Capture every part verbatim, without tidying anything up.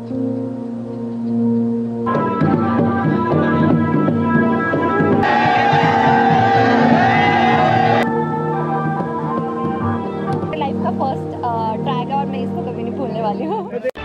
Life का first track है और मैं इसको कभी नहीं भूलने वाली हूँ।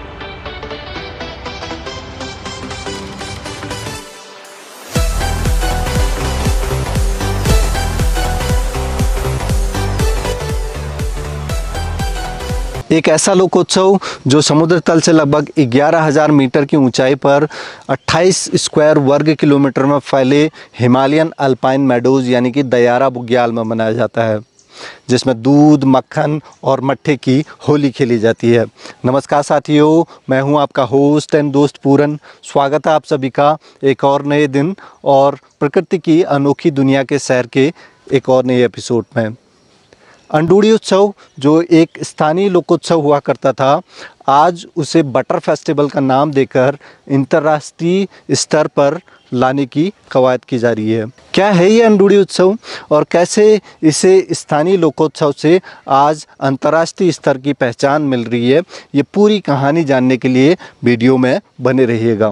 एक ऐसा लोकोत्सव जो समुद्र तल से लगभग ग्यारह हज़ार मीटर की ऊंचाई पर अट्ठाईस स्क्वायर वर्ग किलोमीटर में फैले हिमालयन अल्पाइन मेडोज यानी कि दयारा बुग्याल में मनाया जाता है, जिसमें दूध, मक्खन और मट्ठे की होली खेली जाती है। नमस्कार साथियों, मैं हूं आपका होस्ट एंड दोस्त पूरन। स्वागत है आप सभी का एक और नए दिन और प्रकृति की अनोखी दुनिया के सैर के एक और नए एपिसोड में। अंडूड़ी उत्सव जो एक स्थानीय लोकोत्सव हुआ करता था, आज उसे बटर फेस्टिवल का नाम देकर अंतर्राष्ट्रीय स्तर पर लाने की कवायद की जा रही है। क्या है ये अंडूड़ी उत्सव और कैसे इसे स्थानीय लोकोत्सव से आज अंतर्राष्ट्रीय स्तर की पहचान मिल रही है, ये पूरी कहानी जानने के लिए वीडियो में बने रहिएगा।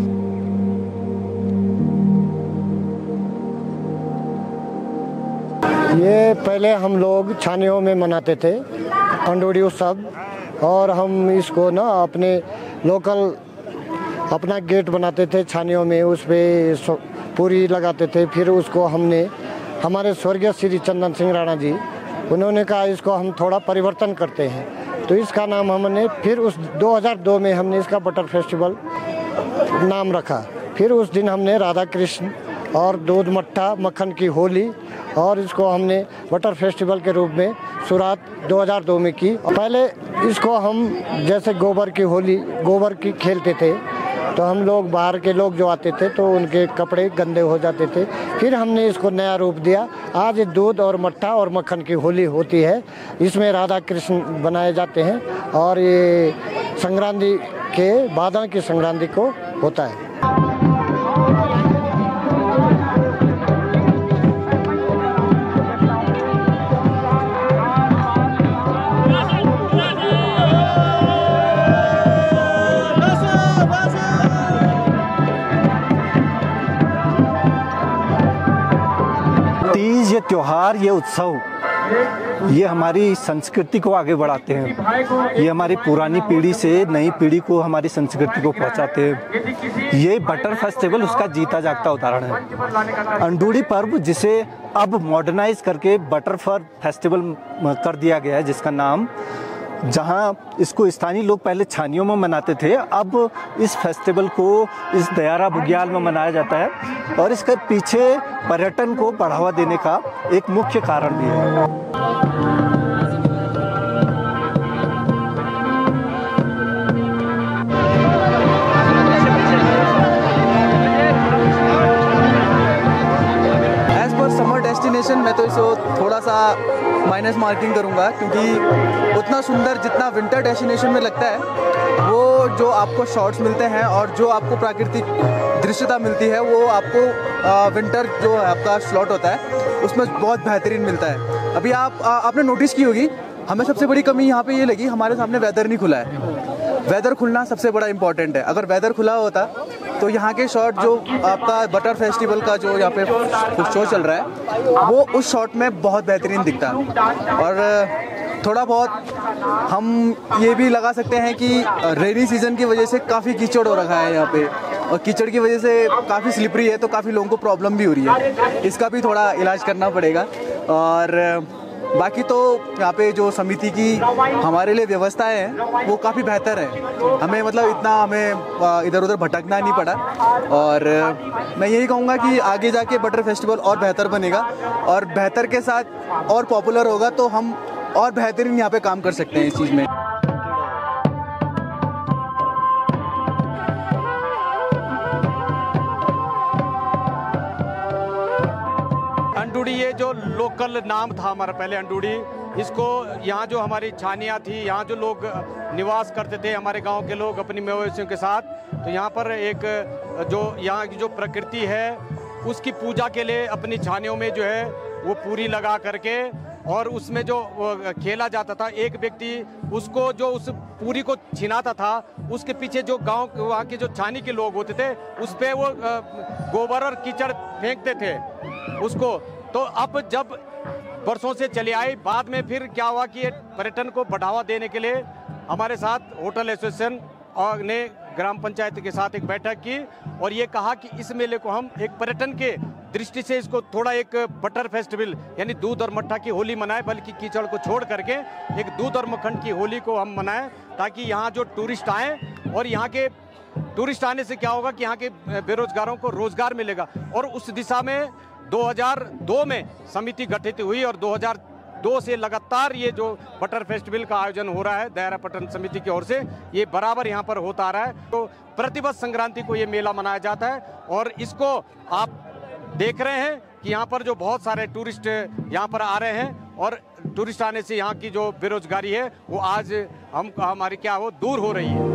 ये पहले हम लोग छानियों में मनाते थे अंडूड़ी उत्सव, और हम इसको ना अपने लोकल अपना गेट बनाते थे छानियों में, उस पर पूरी लगाते थे। फिर उसको हमने हमारे स्वर्गीय श्री चंदन सिंह राणा जी, उन्होंने कहा इसको हम थोड़ा परिवर्तन करते हैं, तो इसका नाम हमने फिर उस दो हज़ार दो में हमने इसका बटर फेस्टिवल नाम रखा। फिर उस दिन हमने राधा कृष्ण और दूध, मट्ठा, मक्खन की होली, और इसको हमने बटर फेस्टिवल के रूप में शुरुआत दो हज़ार दो में की। पहले इसको हम जैसे गोबर की होली, गोबर की खेलते थे, तो हम लोग बाहर के लोग जो आते थे तो उनके कपड़े गंदे हो जाते थे। फिर हमने इसको नया रूप दिया। आज दूध और मट्ठा और मक्खन की होली होती है। इसमें राधा कृष्ण बनाए जाते हैं और ये संक्रांति के बादल की संक्रांति को होता है। तीज, ये त्योहार, ये उत्सव, ये हमारी संस्कृति को आगे बढ़ाते हैं। ये हमारी पुरानी पीढ़ी से नई पीढ़ी को हमारी संस्कृति को पहुंचाते हैं। ये बटर फेस्टिवल उसका जीता जागता उदाहरण है। अंडूड़ी पर्व, जिसे अब मॉडर्नाइज करके बटर फेस्टिवल कर दिया गया है, जिसका नाम, जहां इसको स्थानीय लोग पहले छानियों में मनाते थे, अब इस फेस्टिवल को इस दयारा बुग्याल में मनाया जाता है। और इसके पीछे पर्यटन को बढ़ावा देने का एक मुख्य कारण भी है। एज पर समर डेस्टिनेशन मैं तो इसको थोड़ा सा माइनस मार्किंग करूंगा, क्योंकि उतना सुंदर जितना विंटर डेस्टिनेशन में लगता है, वो जो आपको शॉट्स मिलते हैं और जो आपको प्राकृतिक दृश्यता मिलती है, वो आपको विंटर जो है आपका स्लॉट होता है उसमें बहुत बेहतरीन मिलता है। अभी आप आ, आपने नोटिस की होगी, हमें सबसे बड़ी कमी यहाँ पे ये लगी, हमारे सामने वेदर नहीं खुला है। वेदर खुलना सबसे बड़ा इम्पॉर्टेंट है। अगर वेदर खुला होता तो यहाँ के शॉट जो आपका बटर फेस्टिवल का जो यहाँ पे शो चल रहा है, वो उस शॉट में बहुत बेहतरीन दिखता है। और थोड़ा बहुत हम ये भी लगा सकते हैं कि रेनी सीजन की वजह से काफ़ी कीचड़ हो रखा है यहाँ पे, और कीचड़ की वजह से काफ़ी स्लिपरी है, तो काफ़ी लोगों को प्रॉब्लम भी हो रही है। इसका भी थोड़ा इलाज करना पड़ेगा। और बाकी तो यहाँ पे जो समिति की हमारे लिए व्यवस्थाएं हैं वो काफ़ी बेहतर है। हमें मतलब इतना हमें इधर उधर भटकना नहीं पड़ा, और मैं यही कहूँगा कि आगे जाके बटर फेस्टिवल और बेहतर बनेगा, और बेहतर के साथ और पॉपुलर होगा, तो हम और बेहतरीन यहाँ पे काम कर सकते हैं इस चीज़ में। अंडूड़ी, ये जो लोकल नाम था हमारा पहले अंडूड़ी, इसको यहाँ जो हमारी छानियाँ थी, यहाँ जो लोग निवास करते थे, हमारे गांव के लोग अपनी मवेशियों के साथ, तो यहाँ पर एक जो यहाँ की जो प्रकृति है उसकी पूजा के लिए अपनी छानियों में जो है वो पूरी लगा करके और उसमें जो खेला जाता था, एक व्यक्ति उसको जो उस पूरी को छिनाता था, उसके पीछे जो गांव वहाँ के जो छानी के लोग होते थे उस पे वो गोबर और कीचड़ फेंकते थे उसको। तो अब जब वर्षों से चले आए, बाद में फिर क्या हुआ कि पर्यटन को बढ़ावा देने के लिए हमारे साथ होटल एसोसिएशन और ने ग्राम पंचायत के साथ एक बैठक की और ये कहा कि इस मेले को हम एक पर्यटन के दृष्टि से इसको थोड़ा एक बटर फेस्टिवल यानी दूध और मट्ठा की होली मनाएं, बल्कि कीचड़ को छोड़ करके एक दूध और मक्खन की होली को हम मनाएं, ताकि यहाँ जो टूरिस्ट आए और यहाँ के टूरिस्ट आने से क्या होगा कि यहाँ के बेरोजगारों को रोजगार मिलेगा। और उस दिशा में दो हज़ार दो में समिति गठित हुई और दो हज़ार दो से लगातार ये जो बटर फेस्टिवल का आयोजन हो रहा है दायरा पटन समिति की ओर से, ये बराबर यहाँ पर होता आ रहा है। तो प्रतिवर्ष संक्रांति को ये मेला मनाया जाता है और इसको आप देख रहे हैं कि यहाँ पर जो बहुत सारे टूरिस्ट यहाँ पर आ रहे हैं और टूरिस्ट आने से यहाँ की जो बेरोजगारी है वो आज हम हमारी क्या वो दूर हो रही है।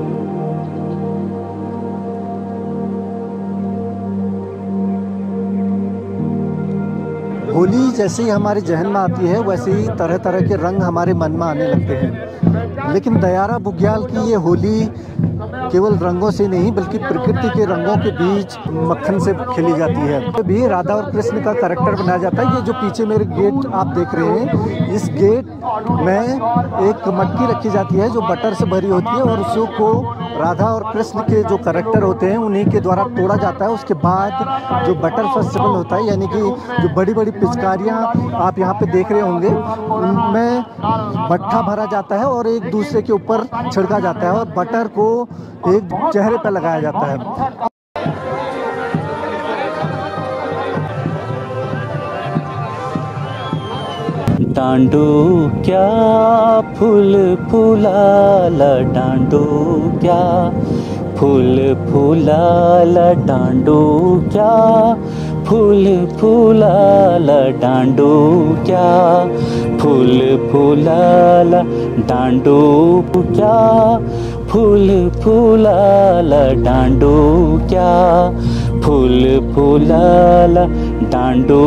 होली जैसे ही हमारे जहन में आती है वैसे ही तरह तरह के रंग हमारे मन में आने लगते हैं, लेकिन दयारा बुग्याल की ये होली केवल रंगों से नहीं बल्कि प्रकृति के रंगों के बीच मक्खन से खेली जाती है। तो भी राधा और कृष्ण का कैरेक्टर बनाया जाता है। ये जो पीछे मेरे गेट आप देख रहे हैं, इस गेट में एक मटकी रखी जाती है जो बटर से भरी होती है और उसको राधा और कृष्ण के जो कैरेक्टर होते हैं उन्हीं के द्वारा तोड़ा जाता है। उसके बाद जो बटर फेस्टिवल होता है, यानी कि जो बड़ी बड़ी पिचकारियाँ आप यहाँ पे देख रहे होंगे, उनमें मट्ठा भरा जाता है और एक दूसरे के ऊपर छिड़का जाता है और बटर को एक चेहरे पर लगाया जाता है। डांडू क्या फूल फूलाला, डांडू क्या फूल फूलाला, डांडू क्या फूल फूलाला, डांडू क्या फूल फूलाला, डांडू क्या फूल फूलाला, डांडू क्या फूल फूलाला, डांडू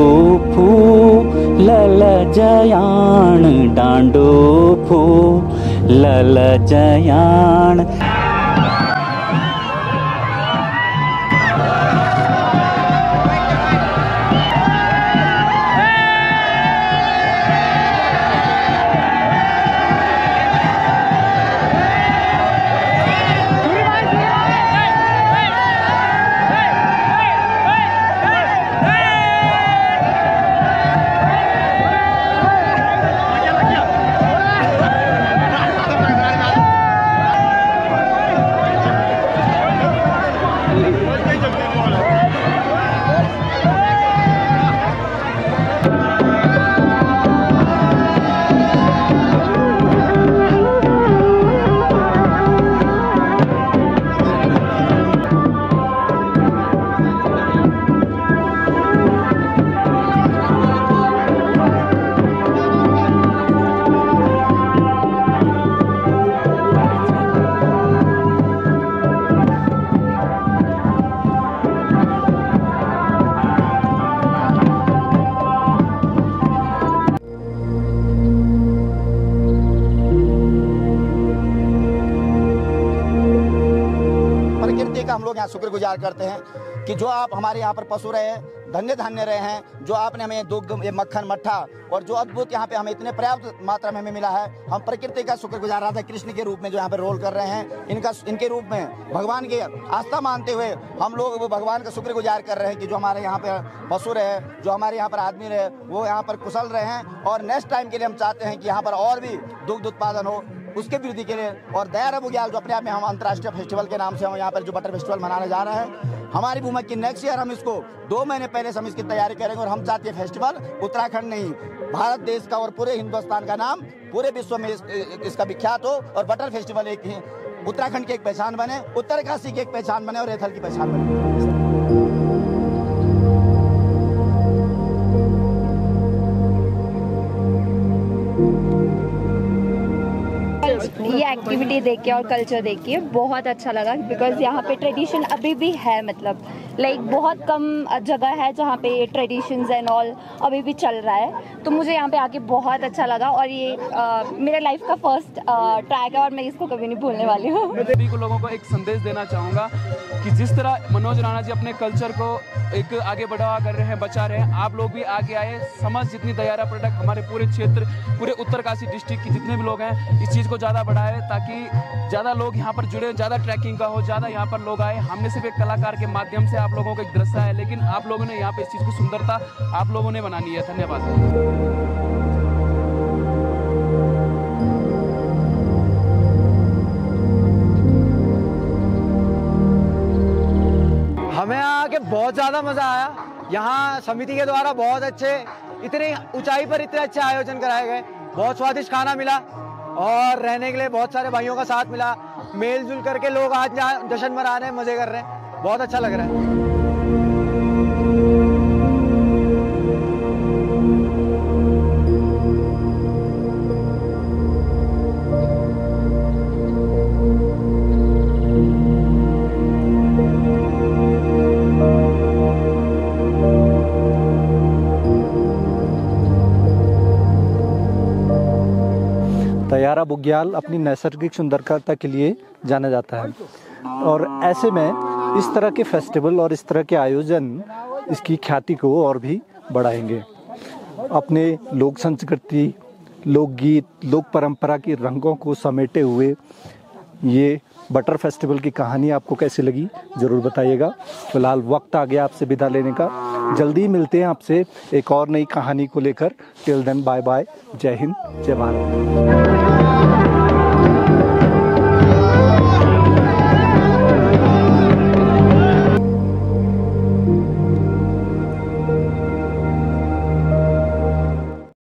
फूलल जयान, डांडू फूलल जयान। हम लोग यहाँ शुक्रगुजार करते हैं कि जो आप हमारे यहाँ पर पशु रहे, धन्य धान्य रहे हैं, जो आपने हमें दुग्ध, ये मक्खन, मट्ठा और जो अद्भुत यहाँ पे हमें इतने पर्याप्त मात्रा में हमें मिला है। हम प्रकृति का शुक्रगुजार राधा कृष्ण के रूप में जो यहाँ पे रोल कर रहे हैं, इनका इनके रूप में भगवान की आस्था मानते हुए हम लोग भगवान का शुक्रगुजार कर रहे हैं कि जो हमारे यहाँ पे पशु रहे, जो हमारे यहाँ पर आदमी रहे, वो यहाँ पर कुशल रहे हैं। और नेक्स्ट टाइम के लिए हम चाहते हैं कि यहाँ पर और भी दुग्ध उत्पादन हो, उसके वृद्धि के लिए। और दायरा बुग्याल जो अपने आप में हम अंतर्राष्ट्रीय फेस्टिवल के नाम से हम यहाँ पर जो बटर फेस्टिवल मनाने जा रहे हैं, हमारी भूमि की नेक्स्ट ईयर हम इसको दो महीने पहले से हम इसकी तैयारी करेंगे। और हम चाहते हैं फेस्टिवल उत्तराखंड नहीं, भारत देश का और पूरे हिंदुस्तान का नाम पूरे विश्व में इस, इसका विख्यात हो और बटर फेस्टिवल एक उत्तराखंड की एक पहचान बने, उत्तरकाशी की एक पहचान बने और एथल की पहचान बने। ये एक्टिविटी देख के और कल्चर देख के बहुत अच्छा लगा, बिकॉज यहाँ पे ट्रेडिशन अभी भी है, मतलब लाइक बहुत कम जगह है जहाँ पे ट्रेडिशंस एंड ऑल अभी भी चल रहा है, तो मुझे यहाँ पे आके बहुत अच्छा लगा। और ये आ, मेरे लाइफ का फर्स्ट ट्रैक है और मैं इसको कभी नहीं भूलने वाली हूँ। मैं सभी को लोगों को एक संदेश देना चाहूँगा कि जिस तरह मनोज राणा जी अपने कल्चर को एक आगे बढ़ावा कर रहे हैं, बचा रहे हैं, आप लोग भी आगे आए। समझ जितनी तैयारा प्रोडक्ट हमारे पूरे क्षेत्र, पूरे उत्तरकाशी डिस्ट्रिक्ट की जितने भी लोग हैं, इस चीज़ को ज़्यादा बढ़ाए ताकि ज़्यादा लोग यहाँ पर जुड़े, ज़्यादा ट्रैकिंग का हो, ज़्यादा यहाँ पर लोग आए। हमने सिर्फ एक कलाकार के माध्यम से आप लोगों को एक दृश्य है, लेकिन आप लोगों ने यहाँ पे इस चीज़ की सुंदरता आप लोगों ने बनानी है। धन्यवाद। हमें आके बहुत ज़्यादा मज़ा आया। यहाँ समिति के द्वारा बहुत अच्छे, इतनी ऊंचाई पर इतने अच्छे आयोजन कराए गए। बहुत स्वादिष्ट खाना मिला और रहने के लिए बहुत सारे भाइयों का साथ मिला। मेल जुल करके लोग आज यहाँ जश्न मना रहे हैं, मज़े कर रहे हैं, बहुत अच्छा लग रहा है। तैयारा बुग्याल अपनी नैसर्गिक सुंदरता के लिए जाना जाता है और ऐसे में इस तरह के फेस्टिवल और इस तरह के आयोजन इसकी ख्याति को और भी बढ़ाएंगे। अपने लोक संस्कृति, लोकगीत, लोक परंपरा की रंगों को समेटे हुए ये बटर फेस्टिवल की कहानी आपको कैसी लगी ज़रूर बताइएगा। फिलहाल वक्त आ गया आपसे विदा लेने का। जल्दी मिलते हैं आपसे एक और नई कहानी को लेकर। Till then bye bye. जय हिंद, जय भारत।